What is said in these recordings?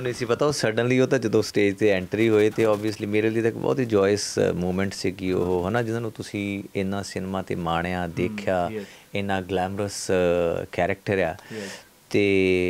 नहीं सी पता, सडनली वो तो जो स्टेज ते एंट्री होए तो ओबवियसली मेरे लिए तो बहुत ही जॉयस मूवमेंट सी है ना, जिन्होंने तुसी इन्ना सिनेमा ते माणिया देखा, इन्ना ग्लैमरस कैरेक्टर आ ते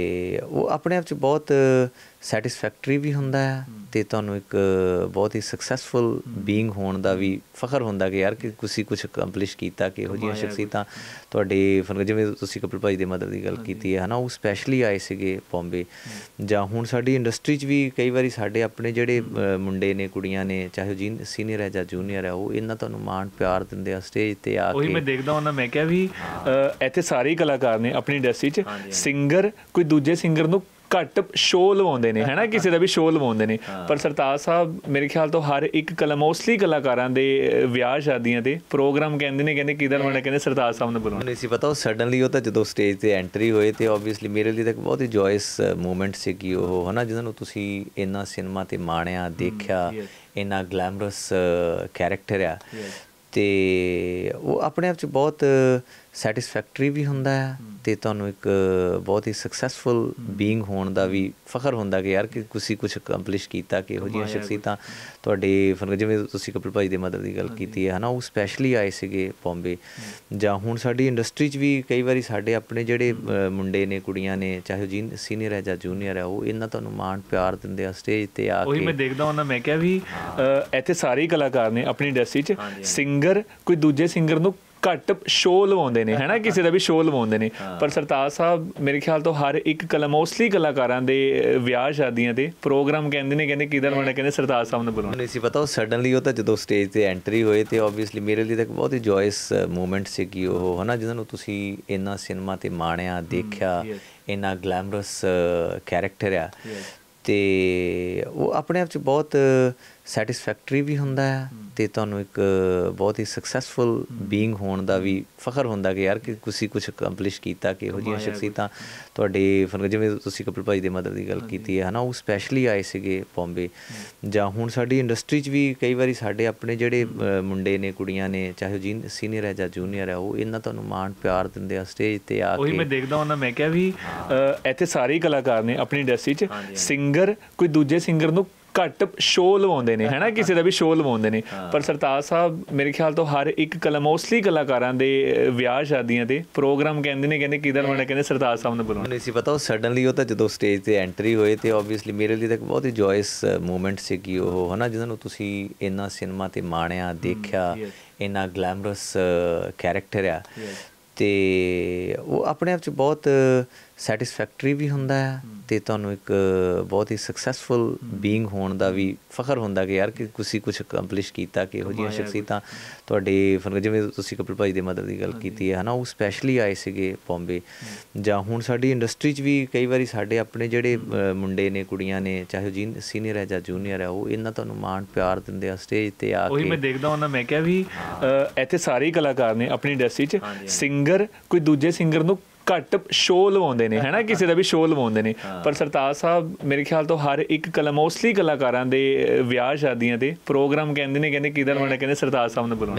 वो अपने आप च बहुत सैटिस्फैक्टरी भी होंदा है ते तुहानूं एक बहुत ही सक्सैसफुल बीइंग होने का भी फखर होंदा कि यार कि तुसी कुछ अकंपलिश कीता कि इहो जिहियां शख्सियतां तुहाडे फन जिवें तुसी कपिल भाई दे मदर दी गल कीती है ना, वो स्पैशली आए सीगे बॉम्बे जां हुण साडी इंडस्ट्री च भी कई वारी साडे अपने जिहड़े मुंडे ने कुड़ियां ने चाहे जी सीनियर है जां जूनीयर है, वो इन्ना तुहानूं माण प्यार दिंदे आ स्टेज ते आ ਉਹੀ ਮੈਂ ਦੇਖਦਾ ਹੁੰਦਾ। ਮੈਂ ਕਿਹਾ ਵੀ ਇੱਥੇ ਸਾਰੇ ਹੀ ਕਲਾਕਾਰ ਨੇ ਆਪਣੀ ਇੰਡਸਟਰੀ 'ਚ, ਸਿੰਗਰ ਕੋਈ ਦੂਜੇ ਸਿੰਗਰ ਨੂੰ ਘੱਟ ਸ਼ੋਅ ਲਵਾਉਂਦੇ ਨੇ, ਹੈ ਨਾ, ਕਿਸੇ ਦਾ ਵੀ ਸ਼ੋਅ ਲਵਾਉਂਦੇ ਨੇ, ਪਰ ਸਰਤਾਜ ਸਾਹਿਬ ਮੇਰੇ ਖਿਆਲ ਤੋਂ ਹਰ ਇੱਕ ਮੋਸਟਲੀ ਕਲਾਕਾਰਾਂ ਦੇ ਵਿਆਹ ਸ਼ਾਦੀਆਂ ਦੇ ਪ੍ਰੋਗਰਾਮ ਕਹਿੰਦੇ ਕਿਹਦਾ ਲਵਾਉਣਾ, ਕਹਿੰਦੇ ਸਰਤਾਜ ਸਾਹਿਬ ਨੂੰ ਬੁਲਾਉਣਾ। ਨਹੀਂ ਸੀ ਪਤਾ, ਉਹ ਸਡਨਲੀ ਉਹ ਤਾਂ ਜਦੋਂ ਸਟੇਜ ਤੇ ਐਂਟਰੀ ਹੋਏ ਤੇ ਓਬਵੀਅਸਲੀ ਮੇਰੇ ਲਈ ਤਾਂ ਬਹੁਤ ਹੀ ਜॉयस ਮੂਵਮੈਂਟ ਸੀਗੀ ਉਹ, ਹੈ ਨਾ, ਜਿਹਨਾਂ ਨੂੰ ਤੁਸੀਂ ਇੰਨਾ ਸਿਨੇਮਾ ਤੇ ਮਾਣਿਆ ਦੇਖਿਆ, ਇੰਨਾ ਗਲੈਮਰਸ ਕੈਰੈਕਟਰ ਆ ਤੇ ਉਹ ਆਪਣੇ ਆਪ 'ਚ ਬਹੁਤ ਸੈਟਿਸਫੈਕਟਰੀ ਵੀ ਹੁੰਦਾ ਹੈ ਤੇ ਤੁਹਾਨੂੰ ਇੱਕ ਬਹੁਤ ਹੀ ਸਕਸੈਸਫੁਲ ਬੀਇੰਗ ਹੋਣ ਦਾ ਵੀ ਫਖਰ ਹੁੰਦਾ ਕਿ ਯਾਰ ਕਿ ਤੁਸੀਂ ਕੁਛ ਅਕੰਪਲਿਸ਼ ਕੀਤਾ ਕਿ ਇਹੋ ਜਿਹੀਆਂ ਸ਼ਖਸੀਅਤਾਂ ਤੁਹਾਡੇ ਫਨ ਜਿਵੇਂ ਤੁਸੀਂ ਕਪਿਲ ਭਾਈ ਦੇ ਮਦਰ ਦੀ ਗੱਲ ਕੀਤੀ ਹੈ ਨਾ, ਉਹ ਸਪੈਸ਼ਲੀ ਆਏ ਸੀਗੇ ਬੌਂਬੇ ਜਾਂ ਹੁਣ ਸਾਡੀ ਇੰਡਸਟਰੀ 'ਚ ਵੀ ਕਈ ਵਾਰੀ ਸਾਡੇ ਆਪਣੇ ਜਿਹੜੇ ਮੁੰਡੇ ਨੇ ਕੁੜੀਆਂ ਨੇ ਚਾਹੇ ਜੀ ਸੀਨੀਅਰ ਹੈ ਜਾਂ ਜੂਨੀਅਰ ਹੈ, ਉਹ ਇੰਨਾ ਤੁਹਾਨੂੰ ਮਾਣ ਪਿਆਰ ਦਿੰਦੇ ਆ ਸਟੇਜ ਤੇ ਆ ਕੇ। ਉਹੀ ਮੈਂ ਦੇਖਦਾ ਹੁੰਦਾ। ਮੈਂ ਕਿਹਾ ਵੀ ਇੱਥੇ ਸਾਰੇ ਹੀ ਕਲਾਕਾਰ ਨੇ ਆਪਣੀ ਇੰਡਸਟਰੀ 'ਚ, ਸਿੰਗਰ ਕੋਈ ਦੂਜੇ ਸਿੰਗਰ ਨੂੰ ਘੱਟ ਸ਼ੋਅ ਲਵਾਉਂਦੇ ਨੇ, ਹੈ ਨਾ, ਕਿਸੇ ਦਾ ਵੀ ਸ਼ੋਅ ਲਵਾਉਂਦੇ ਨੇ, ਪਰ ਸਰਤਾਜ ਸਾਹਿਬ ਮੇਰੇ ਖਿਆਲ ਤੋਂ ਹਰ ਇੱਕ ਮੋਸਟਲੀ ਕਲਾਕਾਰਾਂ ਦੇ ਵਿਆਹ ਸ਼ਾਦੀਆਂ ਦੇ ਪ੍ਰੋਗਰਾਮ ਕਹਿੰਦੇ ਕਿਹਦਾ ਲਵਾਉਣਾ, ਕਹਿੰਦੇ ਸਰਤਾਜ ਸਾਹਿਬ ਨੂੰ ਬੁਲਾਉਣਾ। ਨਹੀਂ ਸੀ ਪਤਾ, ਉਹ ਸਡਨਲੀ ਉਹ ਤਾਂ ਜਦੋਂ ਸਟੇਜ ਤੇ ਐਂਟਰੀ ਹੋਏ ਤੇ ਓਬਵੀਅਸਲੀ ਮੇਰੇ ਲਈ ਤਾਂ ਬਹੁਤ ਹੀ ਜॉयस ਮੂਵਮੈਂਟ ਸੀਗੀ ਉਹ, ਹੈ ਨਾ, ਜਿਹਨਾਂ ਨੂੰ ਤੁਸੀਂ ਇੰਨਾ ਸਿਨੇਮਾ ਤੇ ਮਾਣਿਆ ਦੇਖਿਆ, ਇੰਨਾ ਗਲੈਮਰਸ ਕੈਰੈਕਟਰ ਆ ਤੇ ਉਹ ਆਪਣੇ ਆਪ 'ਚ ਬਹੁਤ ਸੈਟਿਸਫੈਕਟਰੀ ਵੀ ਹੁੰਦਾ ਹੈ ਤੇ ਤੁਹਾਨੂੰ ਇੱਕ ਬਹੁਤ ਹੀ ਸਕਸੈਸਫੁਲ ਬੀਇੰਗ ਹੋਣ ਦਾ ਵੀ ਫਖਰ ਹੁੰਦਾ ਕਿ ਯਾਰ ਕਿ ਤੁਸੀਂ ਕੁਛ ਅਕੰਪਲਿਸ਼ ਕੀਤਾ ਕਿ ਇਹੋ ਜਿਹੀਆਂ ਸ਼ਖਸੀਅਤਾਂ ਤੁਹਾਡੇ ਫਨ ਜਿਵੇਂ ਤੁਸੀਂ ਕਪਿਲ ਭਾਈ ਦੇ ਮਦਰ ਦੀ ਗੱਲ ਕੀਤੀ ਹੈ ਨਾ, ਉਹ ਸਪੈਸ਼ਲੀ ਆਏ ਸੀਗੇ ਬੌਂਬੇ ਜਾਂ ਹੁਣ ਸਾਡੀ ਇੰਡਸਟਰੀ 'ਚ ਵੀ ਕਈ ਵਾਰੀ ਸਾਡੇ ਆਪਣੇ ਜਿਹੜੇ ਮੁੰਡੇ ਨੇ ਕੁੜੀਆਂ ਨੇ ਚਾਹੇ ਜੀ ਸੀਨੀਅਰ ਹੈ ਜਾਂ ਜੂਨੀਅਰ ਹੈ, ਉਹ ਇੰਨਾ ਤੁਹਾਨੂੰ ਮਾਣ ਪਿਆਰ ਦਿੰਦੇ ਆ ਸਟੇਜ ਤੇ ਆ ਕੇ। ਉਹੀ ਮੈਂ ਦੇਖਦਾ ਹੁੰਦਾ। ਮੈਂ ਕਿਹਾ ਵੀ ਇੱਥੇ ਸਾਰੇ ਹੀ ਕਲਾਕਾਰ ਨੇ ਆਪਣੀ ਇੰਡਸਟਰੀ 'ਚ, ਸਿੰਗਰ ਕੋਈ ਦੂਜੇ ਸਿੰਗਰ ਨੂੰ ਘੱਟ ਸ਼ੋਅ ਲਵਾਉਂਦੇ ਨੇ, ਹੈ ਨਾ, ਕਿਸੇ ਦਾ ਵੀ ਸ਼ੋਅ ਲਵਾਉਂਦੇ ਨੇ, ਪਰ ਸਰਤਾਜ ਸਾਹਿਬ ਮੇਰੇ ਖਿਆਲ ਤੋਂ ਹਰ ਇੱਕ ਮੋਸਟਲੀ ਕਲਾਕਾਰਾਂ ਦੇ ਵਿਆਹ ਸ਼ਾਦੀਆਂ ਦੇ ਪ੍ਰੋਗਰਾਮ ਕਹਿੰਦੇ ਕਿਹਦਾ ਲਵਾਉਣਾ, ਕਹਿੰਦੇ ਸਰਤਾਜ ਸਾਹਿਬ ਨੂੰ ਬੁਲਾਉਣਾ। ਨਹੀਂ ਸੀ ਪਤਾ, ਉਹ ਸਡਨਲੀ ਉਹ ਤਾਂ ਜਦੋਂ ਸਟੇਜ ਤੇ ਐਂਟਰੀ ਹੋਏ ਤੇ ਓਬਵੀਅਸਲੀ ਮੇਰੇ ਲਈ ਤਾਂ ਬਹੁਤ ਹੀ ਜॉयस ਮੂਵਮੈਂਟ ਸੀਗੀ ਉਹ, ਹੈ ਨਾ, ਜਿਹਨਾਂ ਨੂੰ ਤੁਸੀਂ ਇੰਨਾ ਸਿਨੇਮਾ ਤੇ ਮਾਣਿਆ ਦੇਖਿਆ, ਇੰਨਾ ਗਲੈਮਰਸ ਕੈਰੈਕਟਰ ਆ ਤੇ ਉਹ ਆਪਣੇ ਆਪ 'ਚ ਬਹੁਤ ਸੈਟਿਸਫੈਕਟਰੀ ਵੀ ਹੁੰਦਾ ਹੈ ਤੇ ਤੁਹਾਨੂੰ ਇੱਕ ਬਹੁਤ ਹੀ ਸਕਸੈਸਫੁਲ ਬੀਇੰਗ ਹੋਣ ਦਾ ਵੀ ਫਖਰ ਹੁੰਦਾ ਕਿ ਯਾਰ ਕਿ ਤੁਸੀਂ ਕੁਛ ਅਕੰਪਲਿਸ਼ ਕੀਤਾ ਕਿ ਇਹੋ ਜਿਹੀਆਂ ਸ਼ਖਸੀਅਤਾਂ ਤੁਹਾਡੇ ਫਨ ਜਿਵੇਂ ਤੁਸੀਂ ਕਪਿਲ ਭਾਈ ਦੇ ਮਦਰ ਦੀ ਗੱਲ ਕੀਤੀ ਹੈ ਨਾ, ਉਹ ਸਪੈਸ਼ਲੀ ਆਏ ਸੀਗੇ ਬੌਂਬੇ ਜਾਂ ਹੁਣ ਸਾਡੀ ਇੰਡਸਟਰੀ 'ਚ ਵੀ ਕਈ ਵਾਰੀ ਸਾਡੇ ਆਪਣੇ ਜਿਹੜੇ ਮੁੰਡੇ ਨੇ ਕੁੜੀਆਂ ਨੇ ਚਾਹੇ ਜੀ ਸੀਨੀਅਰ ਹੈ ਜਾਂ ਜੂਨੀਅਰ ਹੈ, ਉਹ ਇੰਨਾ ਤੁਹਾਨੂੰ ਮਾਣ ਪਿਆਰ ਦਿੰਦੇ ਆ ਸਟੇਜ ਤੇ ਆ ਕੇ। ਉਹੀ ਮੈਂ ਦੇਖਦਾ ਹੁੰਦਾ। ਮੈਂ ਕਿਹਾ ਵੀ ਇੱਥੇ ਸਾਰੇ ਹੀ ਕਲਾਕਾਰ ਨੇ ਆਪਣੀ ਇੰਡਸਟਰੀ 'ਚ, ਸਿੰਗਰ ਕੋਈ ਦੂਜੇ ਸਿੰਗਰ ਨੂੰ ਘੱਟ ਸ਼ੋਅ ਲਵਾਉਂਦੇ ਨੇ, ਹੈ ਨਾ, ਕਿਸੇ ਦਾ ਵੀ ਸ਼ੋਅ ਲਵਾਉਂਦੇ ਨੇ, ਪਰ ਸਰਤਾਜ ਸਾਹਿਬ ਮੇਰੇ ਖਿਆਲ ਤੋਂ ਹਰ ਇੱਕ ਮੋਸਟਲੀ ਕਲਾਕਾਰਾਂ ਦੇ ਵਿਆਹ ਸ਼ਾਦੀਆਂ ਦੇ ਪ੍ਰੋਗਰਾਮ ਕਹਿੰਦੇ ਕਿਹਦਾ ਲਵਾਉਣਾ, ਕਹਿੰਦੇ ਸਰਤਾਜ ਸਾਹਿਬ ਨੂੰ ਬੁਲਾਉਣਾ।